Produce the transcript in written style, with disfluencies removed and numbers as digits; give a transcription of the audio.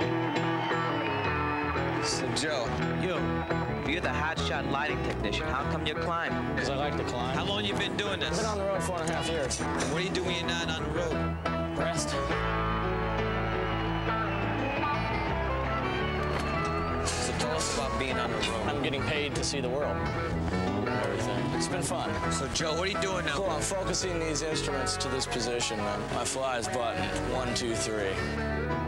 So, Joe, you're the hotshot lighting technician. How come you climb? Because I like to climb. how long you been doing this? I've been on the road 4.5 years. And what do you do when you're not on the road? Rest. So tell us about being on the road. I'm getting paid to see the world. Everything. It's been fun. So, Joe, what are you doing now? Cool, I'm focusing these instruments to this position. My fly is button. 1, 2, 3.